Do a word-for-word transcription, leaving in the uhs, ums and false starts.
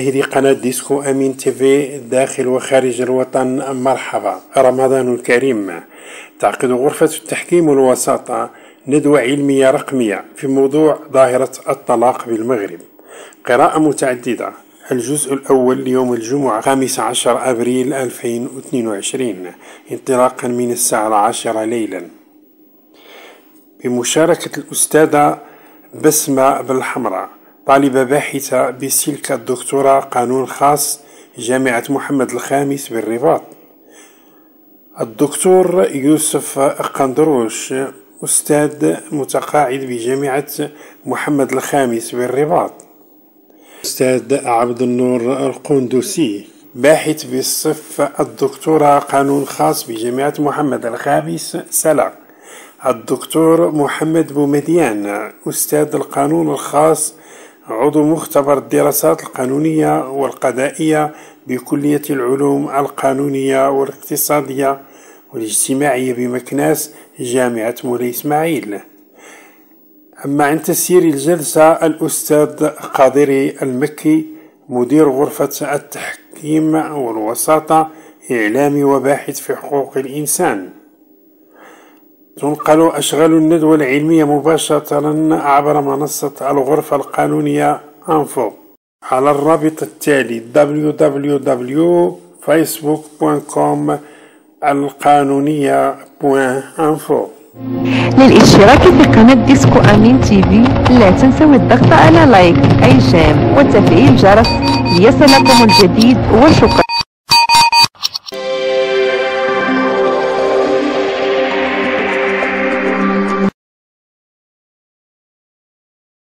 مشاهدي قناة ديسكو أمين تيفي داخل وخارج الوطن، مرحبا. رمضان الكريم. تعقد غرفة التحكيم والوساطة ندوة علمية رقمية في موضوع ظاهرة الطلاق بالمغرب. قراءة متعددة. الجزء الأول ليوم الجمعة خامس عشر أبريل ألفين واثنين وعشرين انطلاقا من الساعة العاشرة ليلا، بمشاركة الأستاذة بسمة بالحمراء، طالبة باحثة بسلك الدكتوراه قانون خاص جامعة محمد الخامس بالرباط، الدكتور يوسف قندروش أستاذ متقاعد بجامعة محمد الخامس بالرباط، أستاذ عبد النور القندوسي باحث بالصف الدكتوراه قانون خاص بجامعة محمد الخامس سلا، الدكتور محمد بومديان أستاذ القانون الخاص عضو مختبر الدراسات القانونية والقضائية بكلية العلوم القانونية والاقتصادية والاجتماعية بمكناس جامعة مولاي إسماعيل. أما عن تسيير الجلسة الأستاذ قادري المكي مدير غرفة التحكيم والوساطة، إعلامي وباحث في حقوق الإنسان. تنقل أشغال الندوة العلمية مباشرة عبر منصة الغرفة القانونية أنفو على الرابط التالي دبليو دبليو دبليو دوت فيسبوك دوت كوم القانونية دوت انفو. للاشتراك في قناة ديسكو أمين تيفي لا تنسوا الضغط على لايك، إعجاب وتفعيل الجرس ليصلكم الجديد، وشكرا.